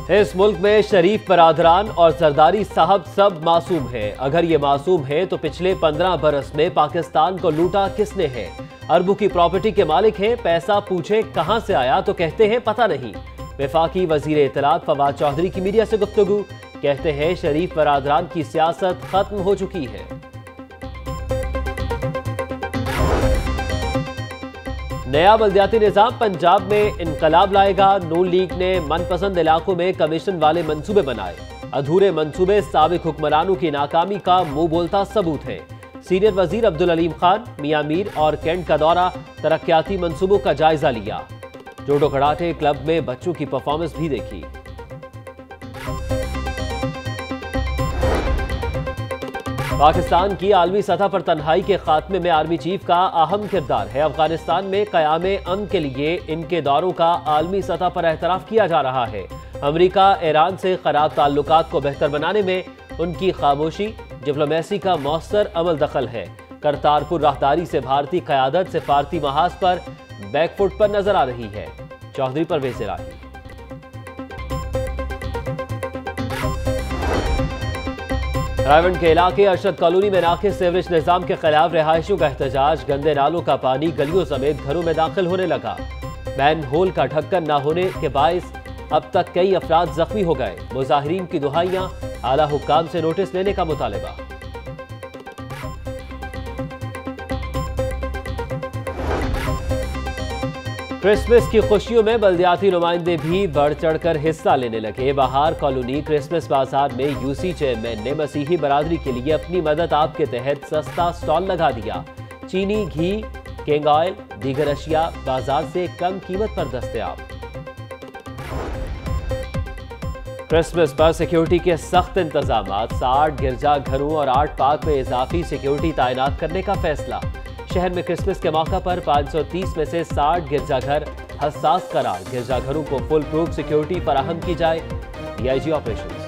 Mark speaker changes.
Speaker 1: इस मुल्क में शरीफ बरादरान और जरदारी साहब सब मासूम हैं। अगर ये मासूम हैं तो पिछले 15 बरस में पाकिस्तान को लूटा किसने है? अरबों की प्रॉपर्टी के मालिक हैं। पैसा पूछे कहां से आया तो कहते हैं पता नहीं। वफाकी वजीर इत्तलात फवाद चौधरी की मीडिया से गुफ्तगू, कहते हैं शरीफ बरादरान की सियासत खत्म हो चुकी है। नया बल्दियाती निजाम पंजाब में इनकलाब लाएगा। नून लीग ने मनपसंद इलाकों में कमीशन वाले मंसूबे बनाए। अधूरे मंसूबे साबिक हुक्मरानों की नाकामी का मुंह बोलता सबूत है। सीनियर वजीर अब्दुल अलीम खान मियां मीर और कैंट का दौरा, तरक्याती मंसूबों का जायजा लिया। जोडो कराटे क्लब में बच्चों की परफॉर्मेंस भी देखी। पाकिस्तान की आलमी सतह पर तन्हाई के खात्मे में आर्मी चीफ का अहम किरदार है। अफगानिस्तान में क़यामे अमन के लिए इनके दौरों का आलमी सतह पर एहतराफ किया जा रहा है। अमरीका ईरान से खराब ताल्लुकात को बेहतर बनाने में उनकी खामोशी डिप्लोमेसी का मौसर अमल दखल है। करतारपुर राहदारी से भारतीय क़यादत सिफारती महाज पर बैकफुट पर नजर आ रही है। चौधरी परवेज इलाही। रायवंड के इलाके अरशद कॉलोनी में नाक़िस सीवरेज निजाम के खिलाफ रिहायशियों का एहतजाज। गंदे नालों का पानी गलियों समेत घरों में दाखिल होने लगा। मैन होल का ढक्कन न होने के बायस अब तक कई अफराद जख्मी हो गए। मुजाहिरीन की दुहाइयां, आला हुक्काम से नोटिस लेने का मुतालबा। क्रिसमस की खुशियों में बल्दियाती नुमाइंदे भी बढ़ चढ़कर हिस्सा लेने लगे। बहार कॉलोनी क्रिसमस बाजार में यूसी चेयरमैन ने मसीही बरादरी के लिए अपनी मदद आप के तहत सस्ता स्टॉल लगा दिया। चीनी, घी, किंग ऑयल, दीगर अशिया बाजार से कम कीमत पर दस्तयाब। क्रिसमस पर सिक्योरिटी के सख्त इंतजाम। 60 गिरजाघरों और 8 पार्क में इजाफी सिक्योरिटी तैनात करने का फैसला। शहर में क्रिसमस के मौका पर 530 में से 60 गिरजाघर हसास करार। गिरजाघरों को फुल प्रूफ सिक्योरिटी फराहम की जाए। DIG operation.